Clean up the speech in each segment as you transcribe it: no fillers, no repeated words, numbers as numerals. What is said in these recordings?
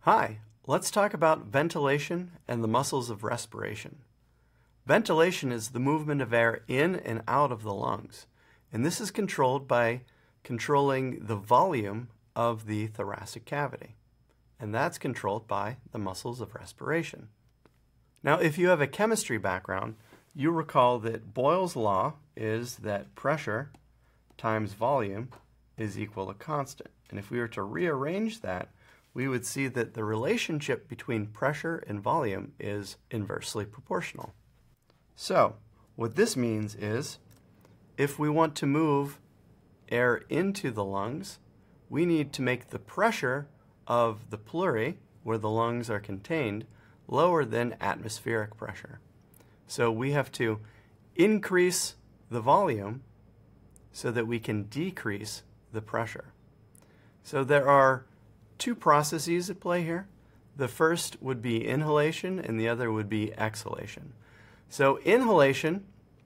Hi, let's talk about ventilation and the muscles of respiration. Ventilation is the movement of air in and out of the lungs, and this is controlled by controlling the volume of the thoracic cavity, and that's controlled by the muscles of respiration. Now, if you have a chemistry background, you recall that Boyle's law is that pressure times volume is equal to constant, and if we were to rearrange that, we would see that the relationship between pressure and volume is inversely proportional. So, what this means is, if we want to move air into the lungs, we need to make the pressure of the pleurae, where the lungs are contained, lower than atmospheric pressure. So we have to increase the volume so that we can decrease the pressure. So there are two processes at play here. The first would be inhalation and the other would be exhalation. So inhalation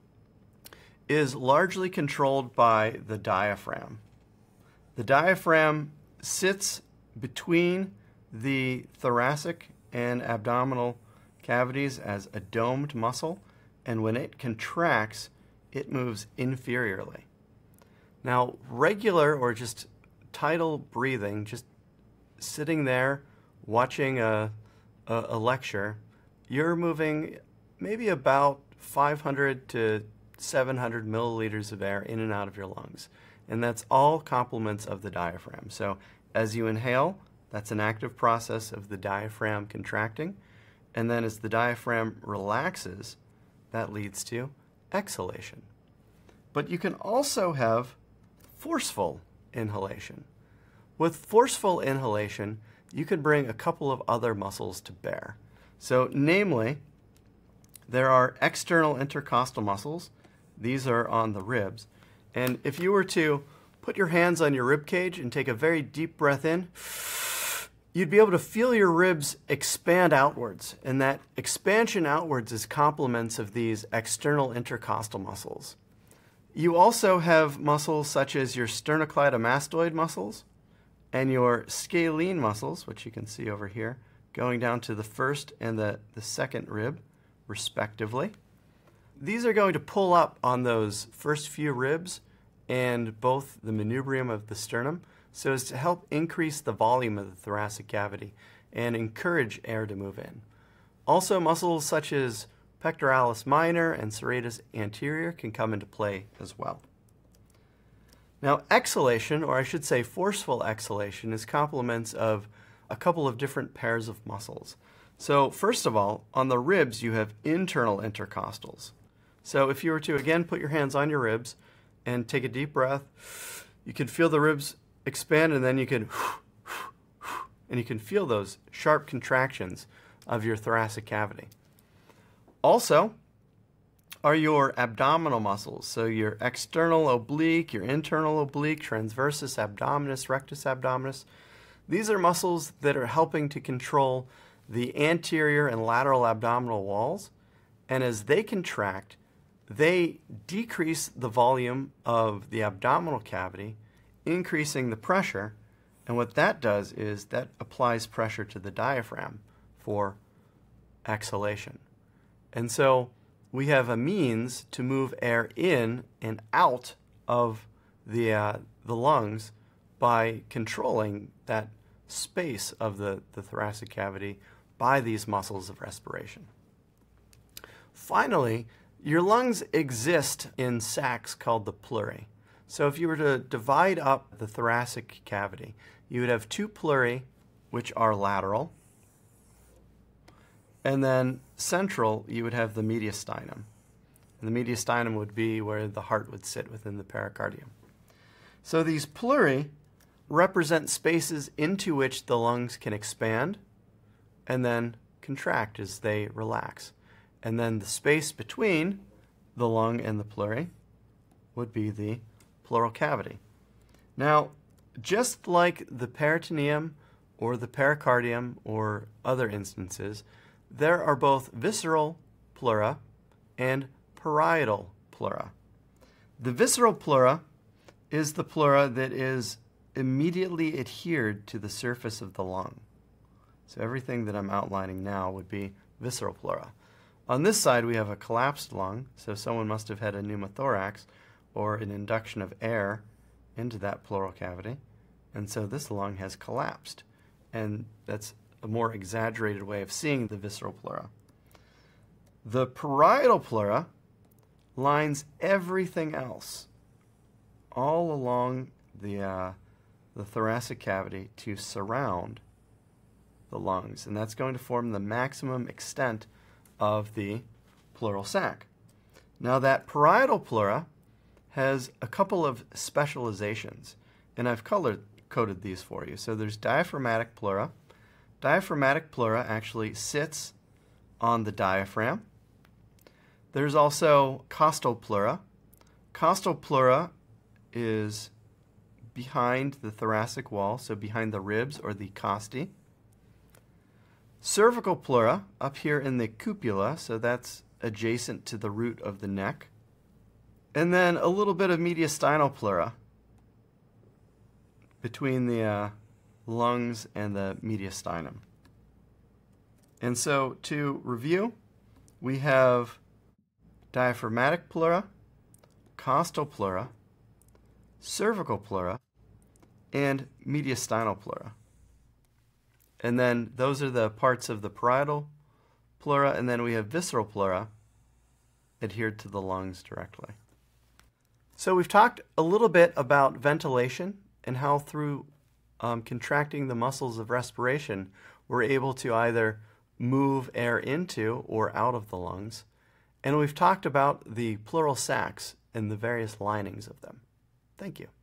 is largely controlled by the diaphragm. The diaphragm sits between the thoracic and abdominal cavities as a domed muscle, and when it contracts, it moves inferiorly. Now, regular or just tidal breathing, just sitting there watching a lecture, you're moving maybe about 500 to 700 milliliters of air in and out of your lungs. And that's all complements of the diaphragm. So as you inhale, that's an active process of the diaphragm contracting. And then as the diaphragm relaxes, that leads to exhalation. But you can also have forceful inhalation. With forceful inhalation, you can bring a couple of other muscles to bear. So namely, there are external intercostal muscles. These are on the ribs. And if you were to put your hands on your rib cage and take a very deep breath in, you'd be able to feel your ribs expand outwards. And that expansion outwards is complements of these external intercostal muscles. You also have muscles such as your sternocleidomastoid muscles and your scalene muscles, which you can see over here, going down to the first and the second rib, respectively. These are going to pull up on those first few ribs and both the manubrium of the sternum so as to help increase the volume of the thoracic cavity and encourage air to move in. Also, muscles such as pectoralis minor and serratus anterior can come into play as well. Now, exhalation, or I should say forceful exhalation, is complements of a couple of different pairs of muscles. So first of all, on the ribs you have internal intercostals. So if you were to again put your hands on your ribs and take a deep breath, you can feel the ribs expand, and then you can feel those sharp contractions of your thoracic cavity. Also are your abdominal muscles, so your external oblique, your internal oblique, transversus abdominis, rectus abdominis. These are muscles that are helping to control the anterior and lateral abdominal walls, and as they contract, they decrease the volume of the abdominal cavity, increasing the pressure, and what that does is that applies pressure to the diaphragm for exhalation. And so we have a means to move air in and out of the lungs by controlling that space of the thoracic cavity by these muscles of respiration. Finally, your lungs exist in sacs called the pleurae. So if you were to divide up the thoracic cavity, you would have two pleurae, which are lateral, and then central, you would have the mediastinum. And the mediastinum would be where the heart would sit within the pericardium. So these pleurae represent spaces into which the lungs can expand and then contract as they relax. And then the space between the lung and the pleurae would be the pleural cavity. Now, just like the peritoneum or the pericardium or other instances, there are both visceral pleura and parietal pleura. The visceral pleura is the pleura that is immediately adhered to the surface of the lung. So everything that I'm outlining now would be visceral pleura. On this side, we have a collapsed lung, so someone must have had a pneumothorax or an induction of air into that pleural cavity, and so this lung has collapsed. And that's a more exaggerated way of seeing the visceral pleura. The parietal pleura lines everything else all along the thoracic cavity to surround the lungs, and that's going to form the maximum extent of the pleural sac. Now that parietal pleura has a couple of specializations, and I've color-coded these for you. So there's diaphragmatic pleura. Diaphragmatic pleura actually sits on the diaphragm. There's also costal pleura. Costal pleura is behind the thoracic wall, so behind the ribs or the costae. Cervical pleura up here in the cupula, so that's adjacent to the root of the neck. And then a little bit of mediastinal pleura between the lungs and the mediastinum. And so to review, we have diaphragmatic pleura, costal pleura, cervical pleura, and mediastinal pleura. And then those are the parts of the parietal pleura, and then we have visceral pleura adhered to the lungs directly. So we've talked a little bit about ventilation and how through contracting the muscles of respiration, we're able to either move air into or out of the lungs. And we've talked about the pleural sacs and the various linings of them. Thank you.